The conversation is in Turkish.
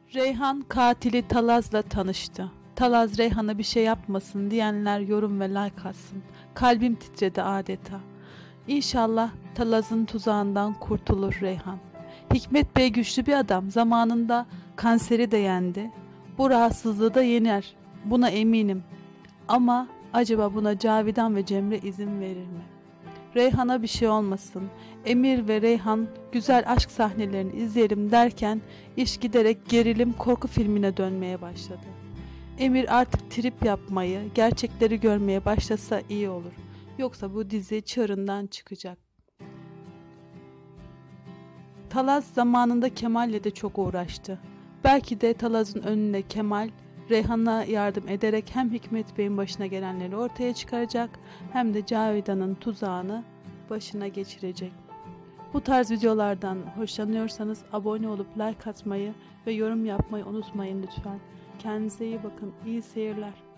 Reyhan katili Talaz'la tanıştı. Talaz Reyhan'a bir şey yapmasın diyenler yorum ve like atsın. Kalbim titredi adeta. İnşallah Talaz'ın tuzağından kurtulur Reyhan. Hikmet Bey güçlü bir adam. Zamanında kanseri de yendi. Bu rahatsızlığı da yener. Buna eminim. Ama acaba buna Cavidan ve Cemre izin verir mi? Reyhan'a bir şey olmasın. Emir ve Reyhan güzel aşk sahnelerini izleyelim derken iş giderek gerilim korku filmine dönmeye başladı. Emir artık trip yapmayı, gerçekleri görmeye başlasa iyi olur. Yoksa bu dizi çığırından çıkacak. Talaz zamanında Kemal'le de çok uğraştı. Belki de Talaz'ın önüne Kemal, Reyhan'a yardım ederek hem Hikmet Bey'in başına gelenleri ortaya çıkaracak hem de Cavidan'ın tuzağını başına geçirecek. Bu tarz videolardan hoşlanıyorsanız abone olup like atmayı ve yorum yapmayı unutmayın lütfen. Kendinize iyi bakın. İyi seyirler.